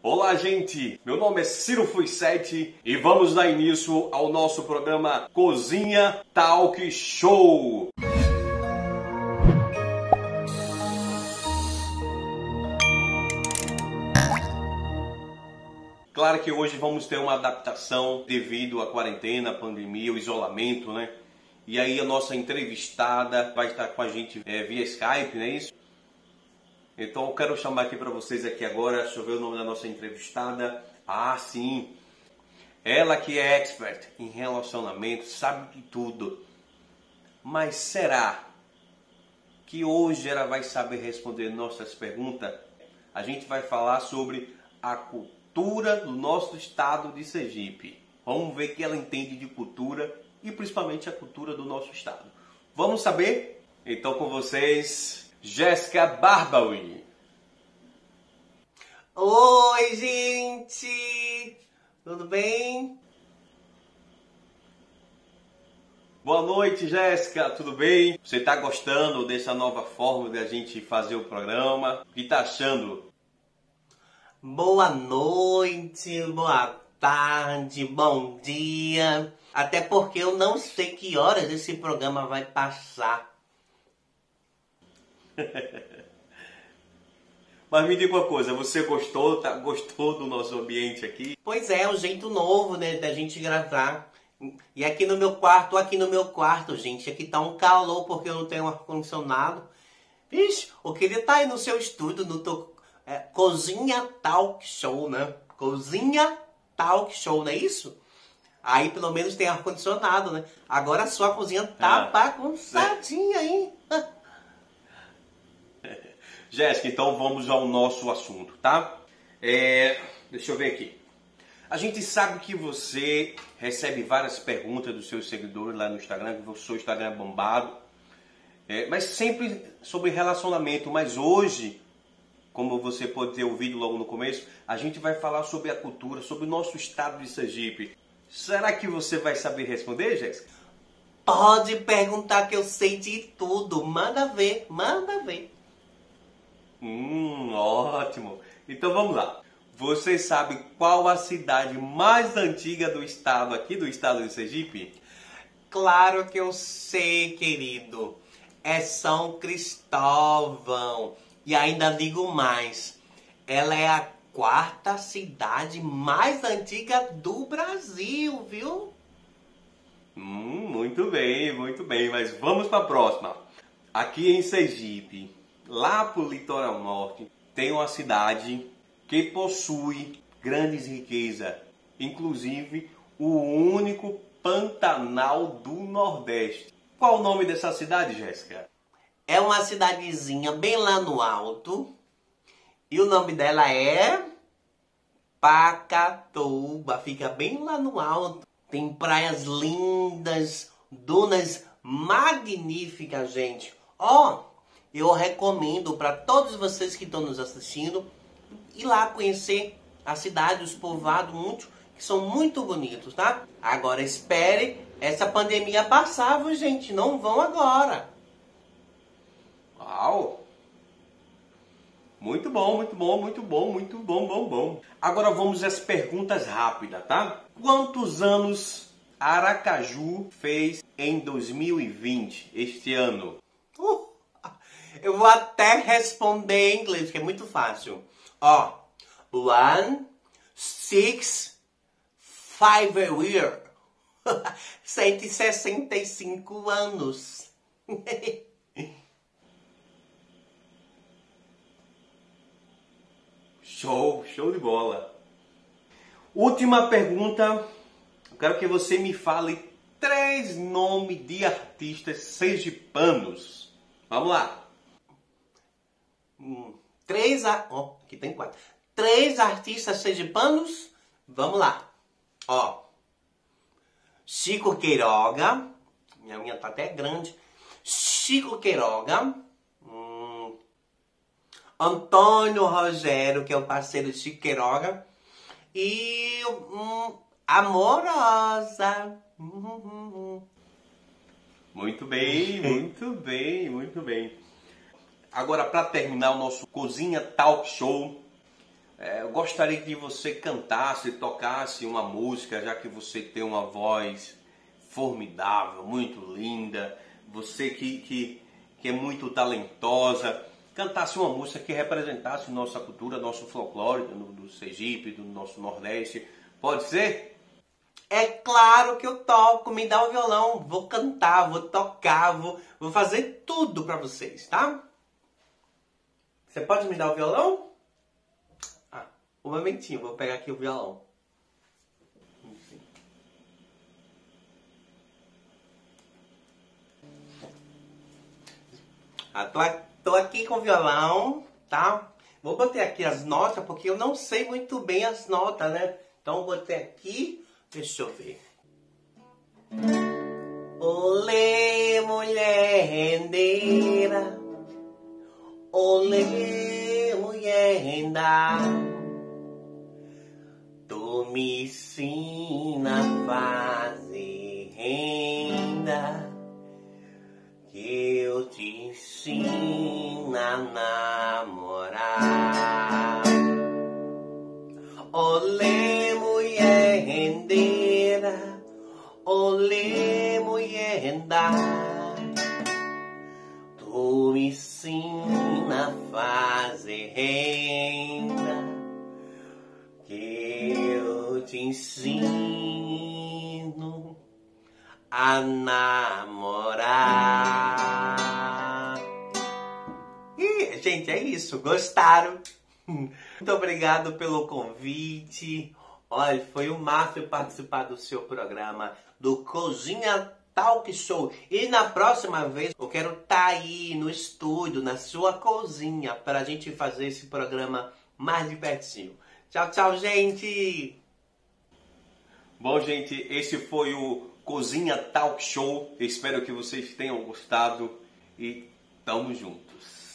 Olá, gente! Meu nome é Ciro Fuisete e vamos dar início ao nosso programa Cozinha Talk Show! Claro que hoje vamos ter uma adaptação devido à quarentena, à pandemia, ao isolamento, né? E aí a nossa entrevistada vai estar com a gente via Skype, não é isso? Então eu quero chamar aqui para vocês aqui agora, deixa eu ver o nome da nossa entrevistada. Ah, sim! Ela que é expert em relacionamento, sabe de tudo. Mas será que hoje ela vai saber responder nossas perguntas? A gente vai falar sobre a cultura do nosso estado de Sergipe. Vamos ver que ela entende de cultura e principalmente a cultura do nosso estado. Vamos saber? Então com vocês, Jéssica Barbaui. Oi, gente! Tudo bem? Boa noite, Jéssica, tudo bem? Você está gostando dessa nova forma de a gente fazer o programa? O que está achando? Boa noite, boa tarde, bom dia. Até porque eu não sei que horas esse programa vai passar. Mas me diga uma coisa, você gostou do nosso ambiente aqui? Pois é, um jeito novo, né, da gente gravar. E aqui no meu quarto, gente, aqui tá um calor porque eu não tenho ar-condicionado. Vixe, eu queria estar aí no seu estúdio, no teu Cozinha Talk Show, né? Cozinha Talk Show, não é isso? Aí pelo menos tem ar-condicionado, né? Agora a sua cozinha tá bagunçadinha aí. Jéssica, então vamos ao nosso assunto, tá? Deixa eu ver aqui. A gente sabe que você recebe várias perguntas dos seus seguidores lá no Instagram, que o seu Instagram é bombado. Mas sempre sobre relacionamento. Mas hoje, como você pode ter ouvido logo no começo, a gente vai falar sobre a cultura, sobre o nosso estado de Sergipe. Será que você vai saber responder, Jéssica? Pode perguntar que eu sei de tudo. Manda ver, manda ver. Ótimo. Então vamos lá. Você sabe qual a cidade mais antiga do estado, aqui do estado de Sergipe? Claro que eu sei, querido. É São Cristóvão. E ainda digo mais. Ela é a quarta cidade mais antiga do Brasil, viu? Muito bem, muito bem. Mas vamos para a próxima. Aqui em Sergipe, lá pro litoral norte, tem uma cidade que possui grandes riquezas. Inclusive, o único Pantanal do Nordeste. Qual o nome dessa cidade, Jéssica? É uma cidadezinha bem lá no alto. E o nome dela é Pacatuba. Fica bem lá no alto. Tem praias lindas, dunas magníficas, gente. Eu recomendo para todos vocês que estão nos assistindo ir lá conhecer a cidade, os povoados, que são muito bonitos, tá? Agora espere essa pandemia passar, viu, gente? Não vão agora. Uau! Muito bom, muito bom, muito bom, muito bom, bom. Agora vamos às perguntas rápidas, tá? Quantos anos Aracaju fez em 2020, este ano? Eu vou até responder em inglês, que é muito fácil. 1, 6, 5 year. 165 anos. Show de bola. Última pergunta. Eu quero que você me fale 3 nomes de artistas sergipanos. Vamos lá. Aqui tem 4. 3 artistas sergipanos. Vamos lá. Chico Queiroga. Minha tá até grande. Chico Queiroga. Antônio Rogério, que é o parceiro de Chico Queiroga. E Amorosa. Muito bem, muito bem, muito bem. Agora, para terminar o nosso Cozinha Talk Show, Eu gostaria que você cantasse, tocasse uma música, já que você tem uma voz formidável, muito linda, você que é muito talentosa, cantasse uma música que representasse nossa cultura, nosso folclore do Sergipe, do nosso Nordeste. Pode ser? É claro que eu toco, me dá o violão, vou cantar, vou tocar, vou fazer tudo pra vocês, tá? Você pode me dar o violão? Um momentinho, vou pegar aqui o violão. Tô aqui com o violão, tá? Vou botar aqui as notas, porque eu não sei muito bem as notas, né? Então, botei aqui, deixa eu ver. Olê, mulher rendeira, olê, mulher renda, tu me ensina a fazer renda, que eu te ensino a namorar. Olê, mulher rendeira, olê, mulher renda, tu me ensina a fazer renda, que eu te ensino a namorar. E, gente, é isso. Gostaram? Muito obrigado pelo convite. Olha, foi um máximo participar do seu programa, do Cozinha Talk Show. E na próxima vez eu quero estar aí no estúdio, na sua cozinha, para a gente fazer esse programa mais de pertinho. Tchau, tchau, gente! Bom, gente, esse foi o Cozinha Talk Show. Espero que vocês tenham gostado e tamo juntos.